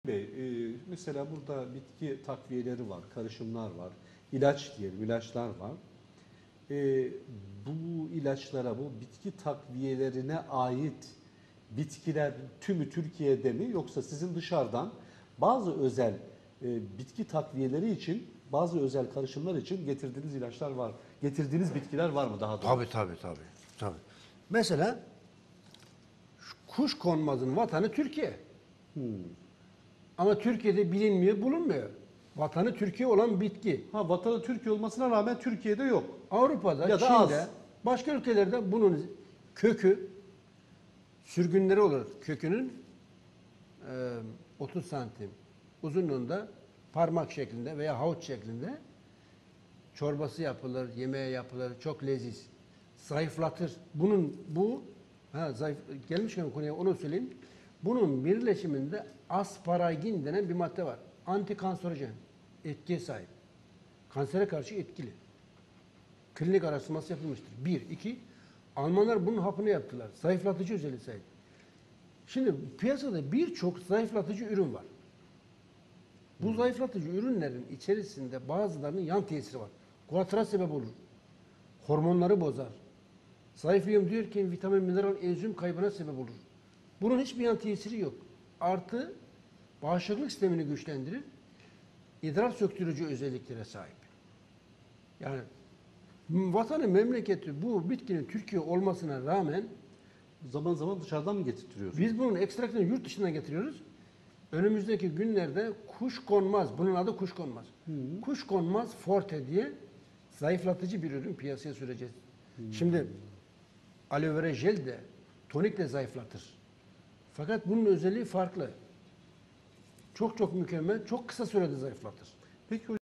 Bey, mesela burada bitki takviyeleri var, karışımlar var, ilaç diyelim, ilaçlar var. E, Bu ilaçlara, bu bitki takviyelerine ait bitkiler tümü Türkiye'de mi yoksa sizin dışarıdan bazı özel bitki takviyeleri için, bazı özel karışımlar için getirdiğiniz ilaçlar var, getirdiğiniz bitkiler var mı daha doğrusu? Tabii. Mesela şu kuşkonmazın vatanı Türkiye. Ama Türkiye'de bilinmiyor, bulunmuyor. Vatanı Türkiye olan bitki. Ha, vatanı Türkiye olmasına rağmen Türkiye'de yok. Avrupa'da, Ya da Çin'de, az. başka ülkelerde bunun kökü sürgünleri olur. Kökünün 30 santim uzunluğunda parmak şeklinde veya havuç şeklinde çorbası yapılır, yemeğe yapılır. Çok leziz. Zayıflatır. Gelmişken konuya onu söyleyeyim. Bunun birleşiminde asparagin denen bir madde var. Antikanserojen etkiye sahip. Kansere karşı etkili. Klinik araştırması yapılmıştır. Bir. İki, Almanlar bunun hapını yaptılar. Zayıflatıcı özelliği sahip. Şimdi piyasada birçok zayıflatıcı ürün var. Bu zayıflatıcı ürünlerin içerisinde bazılarının yan tesiri var. Guatra sebep olur. Hormonları bozar. Zayıflıyorum diyorken vitamin, mineral, enzim kaybına sebep olur. Bunun hiçbir yan tesiri yok. Artı bağışıklık sistemini güçlendirir. İdrar söktürücü özelliklere sahip. Yani vatanı memleketi bu bitkinin Türkiye olmasına rağmen Zaman zaman dışarıdan mı getirtiyorsunuz? biz bunun ekstraktını yurt dışından getiriyoruz. Önümüzdeki günlerde kuşkonmaz, bunun adı kuşkonmaz. Kuşkonmaz forte diye zayıflatıcı bir ürün piyasaya süreceğiz. Şimdi aloe vera jel de tonik de zayıflatır. Fakat bunun özelliği farklı. Çok mükemmel, çok kısa sürede zayıflatır. Peki